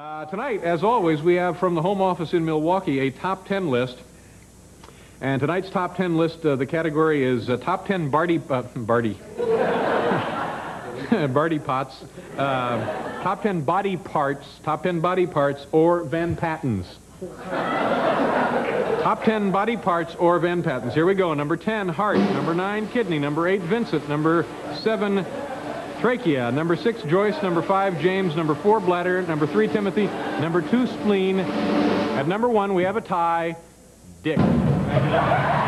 Tonight, as always, we have from the home office in Milwaukee a top 10 list. And tonight's top 10 list, the category is top 10 Barty Pots. Top 10 body parts or Van Pattens. Top 10 body parts or Van Pattens. Here we go. Number 10, heart. Number 9, kidney. Number 8, Vincent. Number 7, trachea. Number 6, Joyce. Number 5, James. Number 4, bladder. Number 3, Timothy. Number 2, spleen. At number 1, we have a tie, Dick.